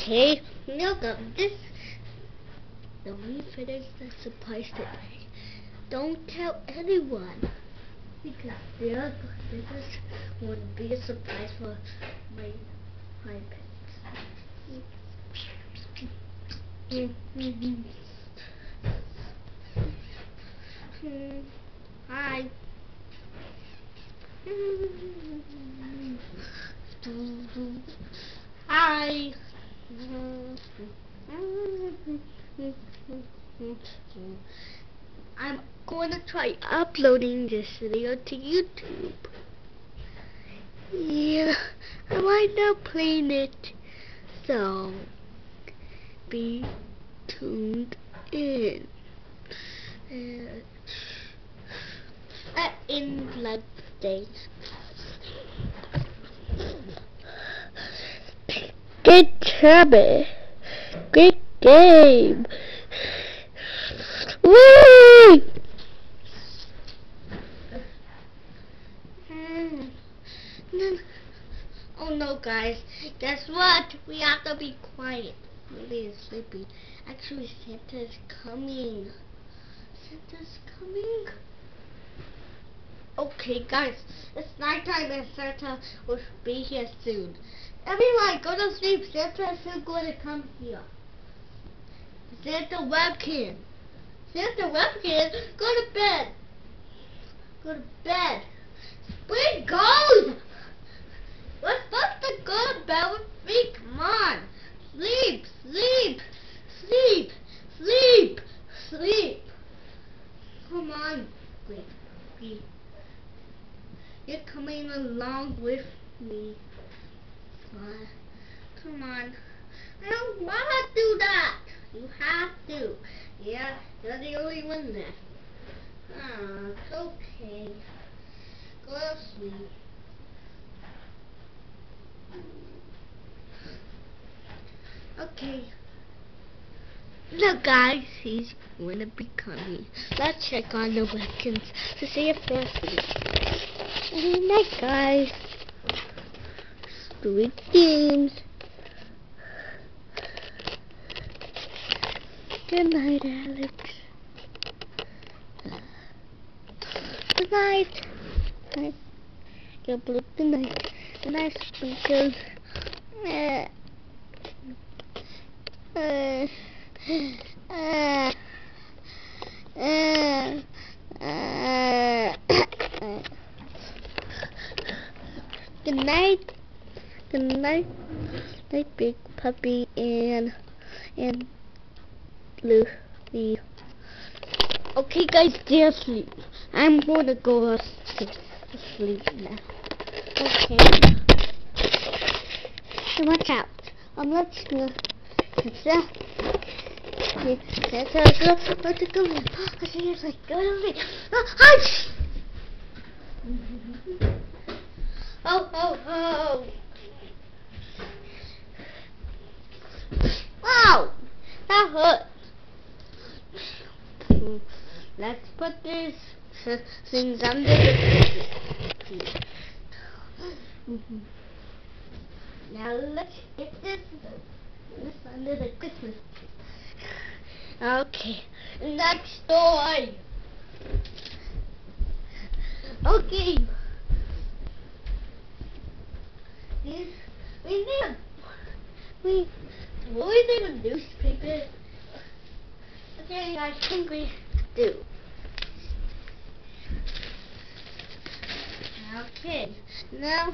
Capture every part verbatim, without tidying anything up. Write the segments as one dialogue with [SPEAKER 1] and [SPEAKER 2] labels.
[SPEAKER 1] Okay, look up this. Let me finish the surprise today. Don't tell anyone, because they're this is going to be a surprise for my my pets. Hi. Hi. I'm going to try uploading this video to YouTube. Yeah, I might not playing it, so be tuned in. Uh, uh, in like days. Good Chubby. Good game. Woo! Oh no, guys. Guess what? We have to be quiet. Maybe it's sleepy. Actually, Santa's coming. Santa's coming. Okay, guys. It's nighttime and Santa will be here soon. Everyone, go to sleep. Santa is soon going to come here. Santa webkinz. Santa webkinz, go to bed. Go to bed. Where goes? We're supposed to go to bed with me. Come on. Sleep, sleep, sleep, sleep, sleep. Come on. Wait, wait. You're coming along with me. Uh, come on. I don't want to do that. You have to. Yeah, you're the only one left. Ah, it's okay. Go to sleep. Okay. Look, guys, he's going to be coming. Let's check on the webkinz to see if they're asleep. Good night, guys. Sweet dreams. Good night, Alex. Good night. Good night. Good night. Good night, Sprinkles. Uh, uh, uh, uh, uh, good night. Good night. Night, big puppy and and Lucy. Okay, guys, they're asleep. I'm gonna go to sleep now. Okay. So watch out. I'm not gonna. Santa. Santa, go to go. I see it's like go to sleep. Oh, oh, oh. Ow! That hurt. Let's put these things under the tree. Now let's get this, this under the Christmas tree. Okay, next story. Okay. These, we need a, we, we need a newspaper. Okay, I think we do. Okay, now,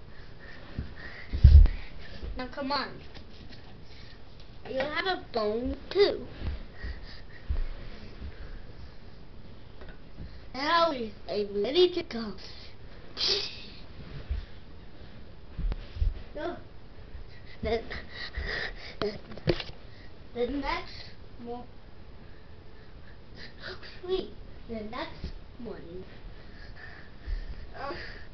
[SPEAKER 1] now come on. You have a phone too. Now I'm ready to go. No. Then, then, the next one. Oh, sweet. The next one. Uh,